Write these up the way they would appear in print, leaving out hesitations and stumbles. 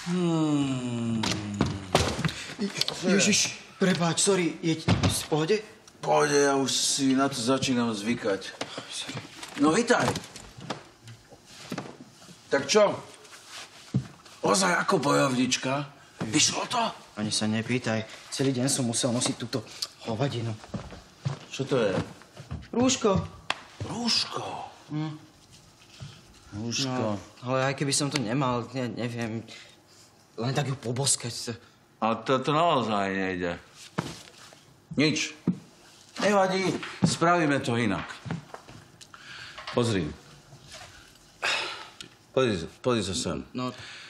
Ježiš, prepáč, sorry, je v pohode? V pohode, ja už si na to začínam zvykať. No, vitaj. Tak čo? Ozaj ako bojovnička? Vyšlo to? Ani sa nepýtaj. Celý deň som musel nosiť túto hovadinu. Čo to je? Rúško. Rúško? Rúško. No, ale aj keby som to nemal, neviem, len tak ju poboskať. Ale to naozaj nejde. Nič. Nevadí, spravíme to inak. Pozri. Pozri sa sem. No.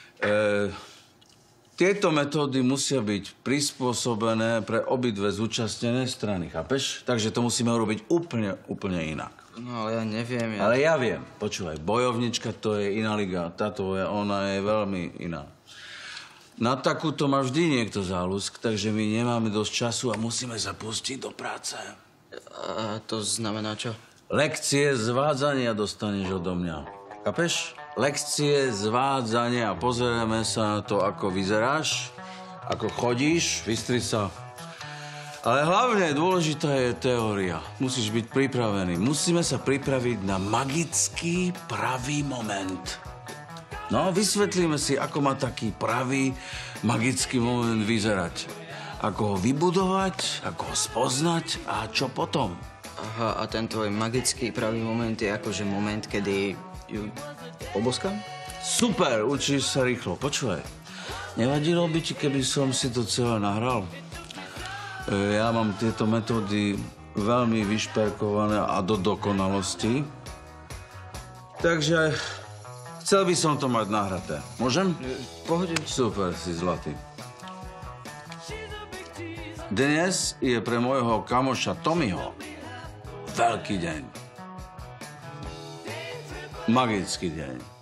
Tieto metódy musia byť prispôsobené pre obidve zúčastnené strany, chápeš? Takže to musíme urobiť úplne inak. No, ale ja neviem. Ale ja viem. Počúvaj, bojovnička to je iná liga. Táto ona je veľmi iná. Na takúto má vždy niekto záľusk, takže my nemáme dosť času a musíme sa pustiť do práce. A to znamená čo? Lekcie zvádzania dostaneš odo mňa. Chápeš? Lekcie zvádzania. Pozrieme sa na to, ako vyzeráš, ako chodíš, vystri sa. Ale hlavne dôležitá je teória. Musíš byť pripravený. Musíme sa pripraviť na magický pravý moment. No, vysvetlíme si, ako má taký pravý magický moment vyzerať. Ako ho vybudovať, ako ho spoznať a čo potom. Aha, a ten tvoj magický pravý moment je akože moment, kedy ju poboskám? Super, učíš sa rýchlo. Počúvaj, nevadilo by ti, keby som si to celé nahral? Ja mám tieto metódy veľmi vyšperkované a do dokonalosti. Takže chcel by som to mať nahraté. Môžem? Pohode. Super, si zlatý. Dnes je pre môjho kamoša Tommyho veľký deň. Magický deň.